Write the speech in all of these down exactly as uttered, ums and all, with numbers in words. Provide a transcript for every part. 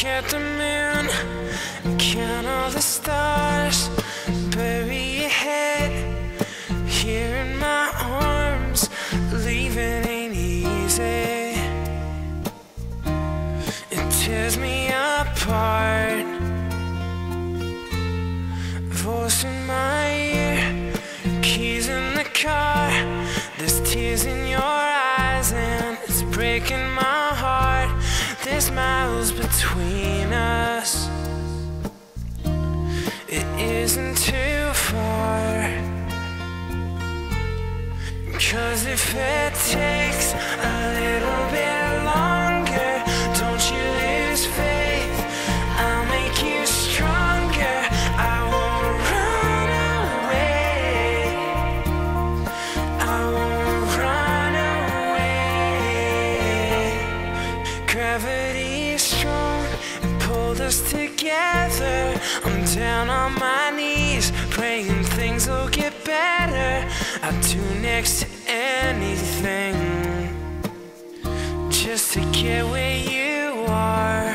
Look at the moon, count all the stars, bury your head here in my arms. Leaving ain't easy, it tears me apart. Voice in my ear, keys in the car. There's tears in your eyes and it's breaking my heart. There's miles between us, it isn't too far. 'Cause if it takes a little bit longer, don't you lose faith, I'll make you stronger. I won't run away, I won't run away. Gravity is strong, it pulled us together. I'm down on my knees, praying things will get better. I'd do next to anything just to get where you are.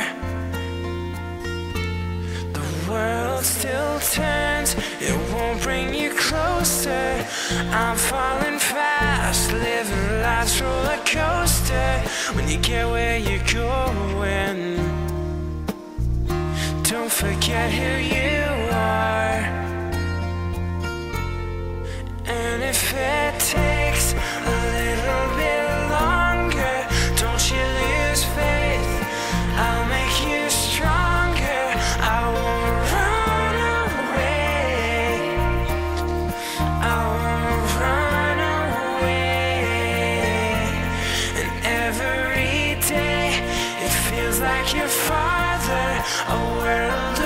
The world still turns, it won't bring you closer. I'm falling fast, living life's roller coaster. When you get where you're going, don't forget who you are. And if it takes a little bit longer, don't you lose faith, I'll make you stronger. I won't run away, I won't run away. And every day it feels like you're farther, a world